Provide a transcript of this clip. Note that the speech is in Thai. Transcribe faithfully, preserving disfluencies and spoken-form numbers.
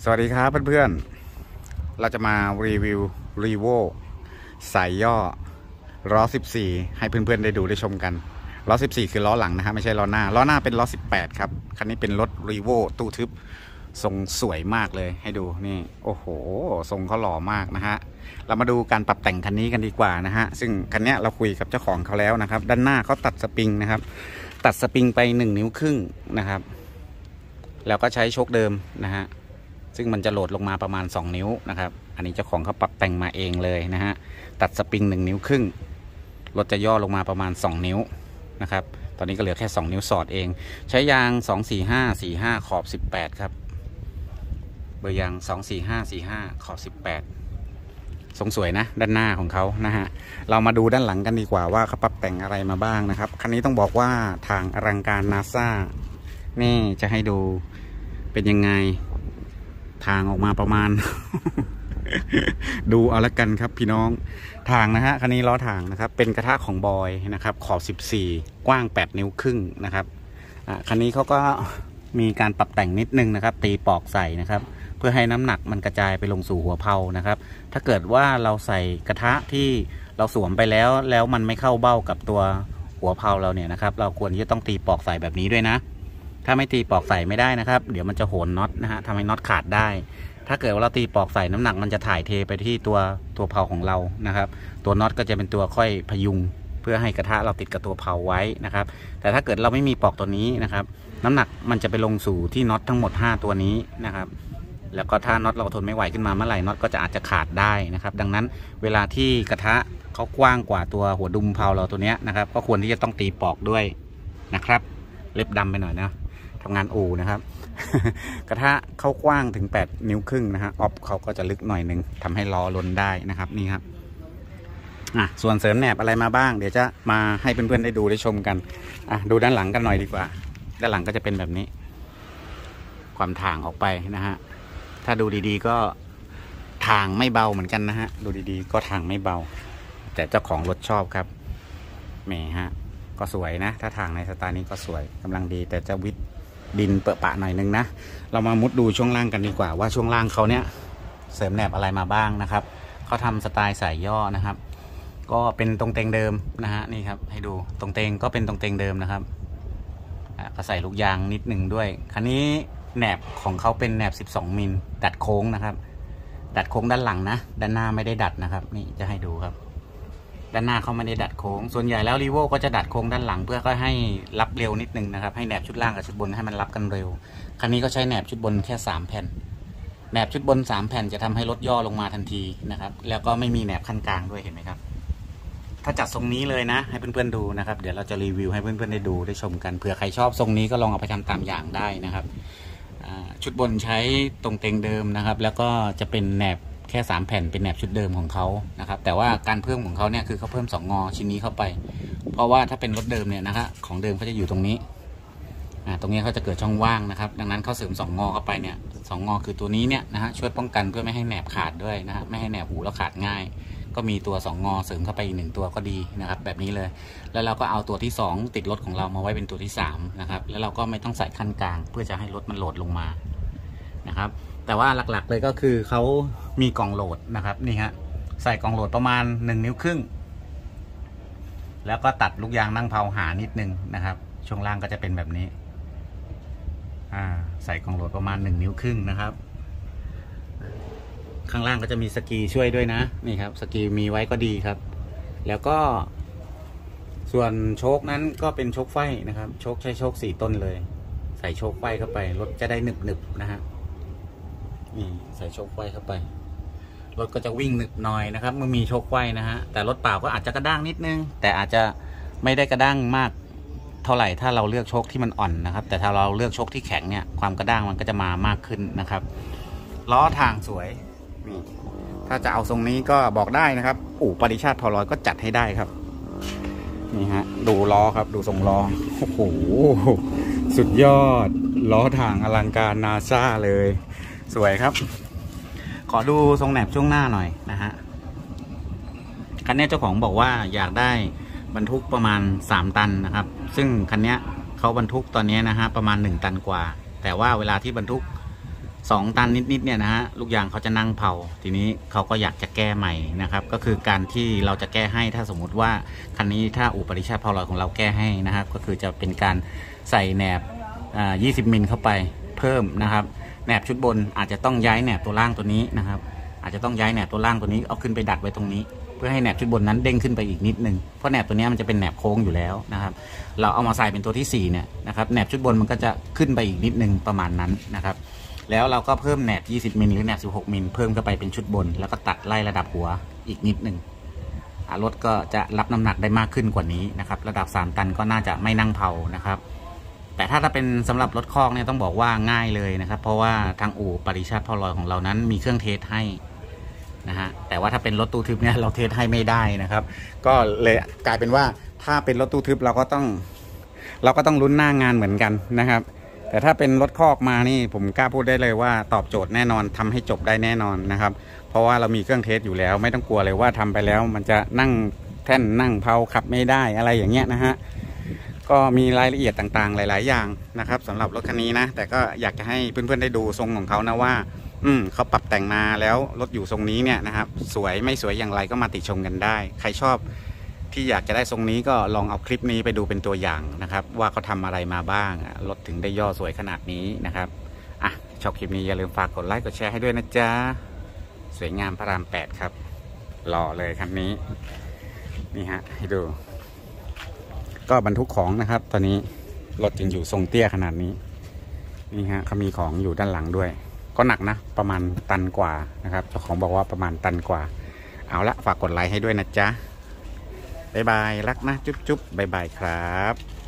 สวัสดีครับเพื่อนๆเราจะมารีวิว Revo สายย่อล้อสิบสี่ให้เพื่อนๆได้ดูได้ชมกันล้อสิบสี่คือล้อหลังนะฮะไม่ใช่ล้อหน้าล้อหน้าเป็นล้อสิบแปดครับคันนี้เป็นรถ Revo ตู้ทึบทรงสวยมากเลยให้ดูนี่โอ้โหทรงเขาหล่อมากนะฮะเรามาดูการปรับแต่งคันนี้กันดีกว่านะฮะซึ่งคันนี้เราคุยกับเจ้าของเขาแล้วนะครับด้านหน้าเขาตัดสปริงนะครับตัดสปริงไปหนึ่งนิ้วครึ่งนะครับแล้วก็ใช้โชคเดิมนะฮะซึ่งมันจะโหลดลงมาประมาณสองนิ้วนะครับอันนี้เจ้าของเขาปรับแต่งมาเองเลยนะฮะตัดสปริงหนึ่งนิ้วครึ่งรถจะย่อลงมาประมาณสองนิ้วนะครับตอนนี้ก็เหลือแค่สองนิ้วสอดเองใช้ยางสองสี่ห้า สี่ห้าขอบสิบแปดครับเบอร์ยางสองสี่ห้า สี่ห้าขอบสิบแปดทรงสวยนะด้านหน้าของเขานะฮะเรามาดูด้านหลังกันดีกว่าว่าเขาปรับแต่งอะไรมาบ้างนะครับคันนี้ต้องบอกว่าทางอลังการ นาซ่า นี่จะให้ดูเป็นยังไงทางออกมาประมาณ ดูเอาละกันครับพี่น้องทางนะฮะคันนี้ล้อทางนะครับเป็นกระทะของบอยนะครับขอบสิบสี่กว้างแปดนิ้วครึ่งนะครับคันนี้เขาก็มีการปรับแต่งนิดนึงนะครับตีปอกใส่นะครับเพื่อให้น้ำหนักมันกระจายไปลงสู่หัวเพลานะครับถ้าเกิดว่าเราใส่กระทะที่เราสวมไปแล้วแล้วมันไม่เข้าเบ้ากับตัวหัวเพลาเราเนี่ยนะครับเราควรที่จะต้องตีปอกใส่แบบนี้ด้วยนะถ้าไม่ตีปอกใส่ไม่ได้นะครับเดี๋ยวมันจะโหนน็อตนะฮะทำให้น็อตขาดได้ถ้าเกิดว่าเราตีปอกใส่น้ำหนักมันจะถ่ายเทไปที่ตัวตัวเพลาของเรานะครับตัวน็อตก็จะเป็นตัวค่อยพยุงเพื่อให้กระทะเราติดกับตัวเพลาไว้นะครับแต่ถ้าเกิดเราไม่มีปอกตัวนี้นะครับน้ำหนักมันจะไปลงสู่ที่น็อตทั้งหมดห้าตัวนี้นะครับแล้วก็ถ้าน็อตเราทนไม่ไหวขึ้นมาเมื่อไหร่น็อตก็จะอาจจะขาดได้นะครับดังนั้นเวลาที่กระทะเขากว้างกว่าตัวหัวดุมเพลาเราตัวนี้นะครับก็ควรที่จะต้องตีปอกด้วยนะครับเล็บดำไปหน่อยนะทำงานอู่นะครับ กระทะเข้ากว้างถึงแปดนิ้วครึ่งนะฮะออฟเขาก็จะลึกหน่อยหนึ่งทำให้ล้อล้นได้นะครับนี่ครับอ่ะส่วนเสริมแหนบอะไรมาบ้างเดี๋ยวจะมาให้เพื่อนๆได้ดูได้ชมกันอ่ะดูด้านหลังกันหน่อยดีกว่าด้านหลังก็จะเป็นแบบนี้ความถ่างออกไปนะฮะถ้าดูดีๆก็ทางไม่เบาเหมือนกันนะฮะดูดีๆก็ทางไม่เบาแต่เจ้าของรถชอบครับแหมฮะก็สวยนะถ้าทางในสไตล์นี้ก็สวยกำลังดีแต่จะวิดดินเปอะปะหน่อยนึงนะเรามามุดดูช่วงล่างกันดีกว่าว่าช่วงล่างเขาเนี่ยเสริมแหนบอะไรมาบ้างนะครับเขาทำสไตล์สายย่อนะครับก็เป็นตรงเตงเดิมนะฮะนี่ครับให้ดูตรงเตงก็เป็นตรงเตงเดิมนะครับก็ใส่ลูกยางนิดหนึ่งด้วยคันนี้แหนบของเขาเป็นแหนบสิบสองมิลดัดโค้งนะครับดัดโค้งด้านหลังนะด้านหน้าไม่ได้ดัดนะครับนี่จะให้ดูครับด้านหน้าเขาไม่ได้ดัดโค้งส่วนใหญ่แล้วรีโวก็จะดัดโค้งด้านหลังเพื่อก็ให้รับเร็วนิดนึงนะครับให้แหนบชุดล่างกับชุดบนให้มันรับกันเร็วคันนี้ก็ใช้แหนบชุดบนแค่สามแผ่นแหนบชุดบนสามแผ่นจะทำให้รถย่อลงมาทันทีนะครับแล้วก็ไม่มีแหนบขั้นกลางด้วยเห็นไหมครับถ้าจัดทรงนี้เลยนะให้เพื่อนๆดูนะครับเดี๋ยวเราจะรีวิวให้เพื่อนๆได้ดูได้ชมกันเผื่อใครชอบทรงนี้ก็ลองเอาไปทำตามอย่างได้นะครับชุดบนใช้ตรงเต็งเดิมนะครับแล้วก็จะเป็นแหนบแค่สามแผ่นเป็นแหนบชุดเดิมของเขานะครับแต่ว่าการเพิ่มของเขาเนี่ยคือเขาเพิ่มสองงอชิ้นนี้เข้าไปเพราะว่าถ้าเป็นรถเดิมเนี่ยนะครับของเดิมเขาจะอยู่ตรงนี้อ่าตรงนี้เขาจะเกิดช่องว่างนะครับดังนั้นเขาเสริมสองงอเข้าไปเนี่ยสองงอคือตัวนี้เนี่ยนะฮะช่วยป้องกันเพื่อไม่ให้แหนบขาดด้วยนะฮะไม่ให้แหนบหูแล้วขาดง่ายก็มีตัวสองงอเสริมเข้าไปอีกหนึ่งตัวก็ดีนะครับแบบนี้เลยแล้วเราก็เอาตัวที่สองติดรถของเรามาไว้เป็นตัวที่สามนะครับแล้วเราก็ไม่ต้องใส่ขั้นกลางเพื่อจะให้รถมันโหลดลงมานะครับแต่ว่าหลักๆเลยก็คือเขามีกล่องโหลดนะครับนี่ฮะใส่กล่องโหลดประมาณหนึ่งนิ้วครึ่งแล้วก็ตัดลูกยางนั่งเผาหานิดนึงนะครับช่วงล่างก็จะเป็นแบบนี้อ่าใส่กล่องโหลดประมาณหนึ่งนิ้วครึ่งนะครับข้างล่างก็จะมีสกีช่วยด้วยนะนี่ครับสกีมีไว้ก็ดีครับแล้วก็ส่วนโชคนั้นก็เป็นโชคไฟนะครับโชคใช้โชคสี่ต้นเลยใส่โชคไฟเข้าไปรถจะได้หนึบหนึบนะฮะนี่ใส่โชคไฟเข้าไปรถก็จะวิ่งหนึบหน่อยนะครับเมื่อมีโชคไฟนะฮะแต่รถเปล่าก็อาจจะกระด้างนิดนึงแต่อาจจะไม่ได้กระด้างมากเท่าไหร่ถ้าเราเลือกโชคที่มันอ่อนนะครับแต่ถ้าเราเลือกโชคที่แข็งเนี่ยความกระด้างมันก็จะมามากขึ้นนะครับล้อทางสวยนี่ถ้าจะเอาทรงนี้ก็บอกได้นะครับอู่ปริชาติทอรอยก็จัดให้ได้ครับนี่ฮะดูล้อครับดูทรงล้อโอ้โหสุดยอดล้อทางอลังการนาซ่าเลยสวยครับขอดูทรงแหนบช่วงหน้าหน่อยนะฮะคันนี้เจ้าของบอกว่าอยากได้บรรทุกประมาณสามตันนะครับซึ่งคันนี้เขาบรรทุกตอนนี้นะฮะประมาณหนึ่งตันกว่าแต่ว่าเวลาที่บรรทุกสองตันนิดๆเนี่ยนะฮะลูกยางเขาจะนั่งเผาทีนี้เขาก็อยากจะแก้ใหม่นะครับก็คือการที่เราจะแก้ให้ถ้าสมมุติว่าคันนี้ถ้าอู่ปริชาติพอลอยของเราแก้ให้นะครับก็คือจะเป็นการใส่แหนบอ่ายี่สิบมิลเข้าไปเพิ่มนะครับแหนบชุดบนอาจจะต้องย้ายแหนบตัวล่างตัวนี้นะครับอาจจะต้องย้ายแหนบตัวล่างตัวนี้เอาขึ้นไปดัดไว้ตรงนี้เพื่อให้แหนบชุดบนนั้นเด้งขึ้นไปอีกนิดนึงเพราะแหนบตัวนี้มันจะเป็นแหนบโค้งอยู่แล้วนะครับเราเอามาใส่เป็นตัวที่สี่เนี่ยนะครับแหนบชุดบนมันก็จะขึ้นไปอีกนิดนึงประมาณนั้นนะครับแล้วเราก็เพิ่มแหนบยี่สิบมิลหรือแหนบสิบหกมิลเพิ่มเข้าไปเป็นชุดบนแล้วก็ตัดไล่ระดับหัวอีกนิดนึงรถก็จะรับน้ำหนักได้มากขึ้นกว่านี้นะครับระดับสามตันก็น่าจะไม่นั่งเผานะครับแต่ถ้าถ้าเป็นสำหรับรถคอกเนี่ยต้องบอกว่าง่ายเลยนะครับเพราะว่าทางอู่ปริชาติพอลอยของเรานั้นมีเครื่องเทสให้นะฮะแต่ว่าถ้าเป็นรถตู้ทึบเนี่ยเราเทสให้ไม่ได้นะครับก็เลยกลายเป็นว่าถ้าเป็นรถตู้ทึบเราก็ต้องเราก็ต้องลุ้นหน้างานเหมือนกันนะครับแต่ถ้าเป็นรถคอกมานี่ผมกล้าพูดได้เลยว่าตอบโจทย์แน่นอนทำให้จบได้แน่นอนนะครับเพราะว่าเรามีเครื่องเทสอยู่แล้วไม่ต้องกลัวเลยว่าทำไปแล้วมันจะนั่งแท่นนั่งเผาขับไม่ได้อะไรอย่างเงี้ยนะฮะก็มีรายละเอียดต่างๆหลายๆอย่างนะครับสำหรับรถคันนี้นะแต่ก็อยากจะให้เพื่อนๆได้ดูทรงของเขานะว่าอืมเขาปรับแต่งมาแล้วรถอยู่ทรงนี้เนี่ยนะครับสวยไม่สวยอย่างไรก็มาติชมกันได้ใครชอบที่อยากจะได้ทรงนี้ก็ลองเอาคลิปนี้ไปดูเป็นตัวอย่างนะครับว่าเขาทำอะไรมาบ้างรถถึงได้ย่อสวยขนาดนี้นะครับอ่ะชอบคลิปนี้อย่าลืมฝากกดไลค์กดแชร์ให้ด้วยนะจ๊ะสวยงามพระรามแปดครับหล่อเลยคันนี้นี่ฮะให้ดูก็บรรทุกของนะครับตอนนี้รถจึงอยู่ทรงเตี้ยขนาดนี้นี่ฮะเขามีของอยู่ด้านหลังด้วยก็หนักนะประมาณตันกว่านะครับเจ้าของบอกว่าประมาณตันกว่าเอาละฝากกดไลค์ให้ด้วยนะจ๊ะบ๊ายบายรักนะจุ๊บจุ๊บบ๊ายบายครับ